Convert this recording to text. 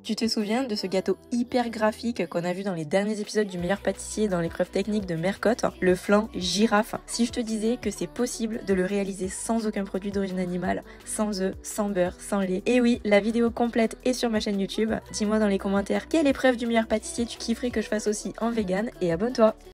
Tu te souviens de ce gâteau hyper graphique qu'on a vu dans les derniers épisodes du meilleur pâtissier dans l'épreuve technique de Mercotte, le flan girafe? Si je te disais que c'est possible de le réaliser sans aucun produit d'origine animale, sans œufs, sans beurre, sans lait? Et oui, la vidéo complète est sur ma chaîne YouTube. Dis-moi dans les commentaires quelle épreuve du meilleur pâtissier tu kifferais que je fasse aussi en vegan et abonne-toi!